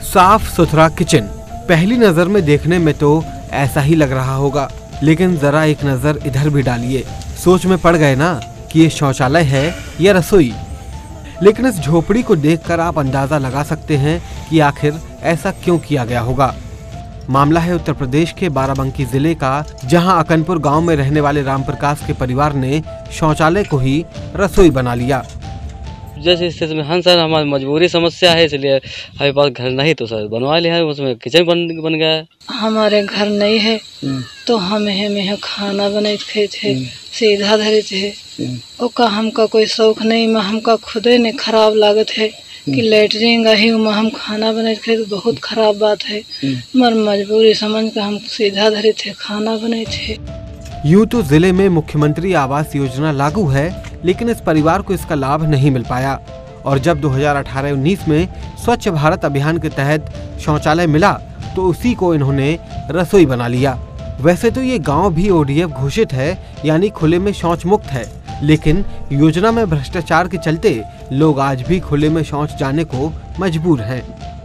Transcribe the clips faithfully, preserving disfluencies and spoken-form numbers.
साफ सुथरा किचन पहली नजर में देखने में तो ऐसा ही लग रहा होगा, लेकिन जरा एक नजर इधर भी डालिए, सोच में पड़ गए ना कि ये शौचालय है या रसोई। लेकिन इस झोपड़ी को देखकर आप अंदाजा लगा सकते हैं कि आखिर ऐसा क्यों किया गया होगा। मामला है उत्तर प्रदेश के बाराबंकी जिले का, जहां अकनपुर गांव में रहने वाले रामप्रकाश के परिवार ने शौचालय को ही रसोई बना लिया। जैसे स्थिति में हाँ सर, हमारी मजबूरी समस्या है, इसलिए हमारे पास घर नहीं तो सर बनवा लिया है, उसमें किचन बन बन गया है। हमारे घर नहीं है तो हम में खाना बने थे, थे सीधा धरे थे। ओका हमका कोई शौक नहीं, में हमका खुदे ने खराब लागत है कि लेटरिन गही में हम खाना बने थे, तो बहुत खराब बात है। मर मजबूरी समझ कर हम सीधा धरे थे, खाना बने थे। यूं तो जिले में मुख्यमंत्री आवास योजना लागू है, लेकिन इस परिवार को इसका लाभ नहीं मिल पाया। और जब दो हज़ार अठारह उन्नीस में स्वच्छ भारत अभियान के तहत शौचालय मिला तो उसी को इन्होंने रसोई बना लिया। वैसे तो ये गांव भी ओ डी एफ घोषित है, यानी खुले में शौच मुक्त है, लेकिन योजना में भ्रष्टाचार के चलते लोग आज भी खुले में शौच जाने को मजबूर हैं।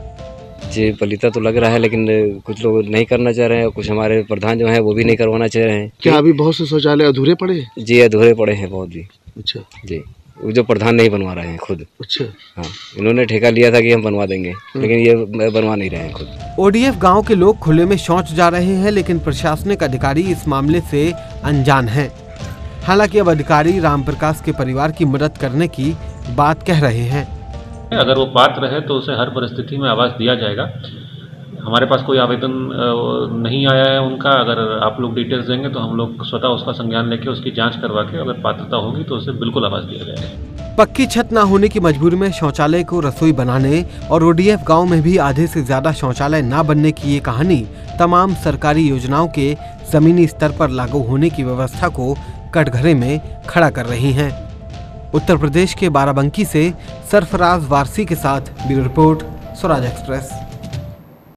जी पलीता तो लग रहा है, लेकिन कुछ लोग नहीं करना चाह रहे हैं, कुछ हमारे प्रधान जो हैं वो भी नहीं करवाना चाह रहे हैं। क्या अभी बहुत से शौचालय अधूरे पड़े हैं? जी अधूरे पड़े हैं बहुत जी। अच्छा जी, वो जो प्रधान नहीं बनवा रहे हैं खुद। अच्छा हाँ, इन्होंने ठेका लिया था कि हम बनवा देंगे, लेकिन ये बनवा नहीं रहे हैं खुद। ओ डी एफ गांव के लोग खुले में शौच जा रहे हैं, लेकिन प्रशासनिक अधिकारी इस मामले से अनजान हैं। हालांकि अब अधिकारी रामप्रकाश के परिवार की मदद करने की बात कह रहे हैं। अगर वो पात्र है तो उसे हर परिस्थिति में आवास दिया जाएगा। हमारे पास कोई आवेदन नहीं आया है उनका। अगर आप लोग डिटेल्स देंगे तो हम लोग स्वतः उसका संज्ञान लेके उसकी जांच करवा के अगर पात्रता होगी तो उसे बिल्कुल आवास दिया जाएगा। पक्की छत न होने की मजबूरी में शौचालय को रसोई बनाने और ओ डी एफ गांव में भी आधे से ज्यादा शौचालय न बनने की ये कहानी तमाम सरकारी योजनाओं के जमीनी स्तर पर लागू होने की व्यवस्था को कटघरे में खड़ा कर रही हैं। उत्तर प्रदेश के बाराबंकी से सरफराज वारसी के साथ ब्यूरो रिपोर्ट, स्वराज एक्सप्रेस।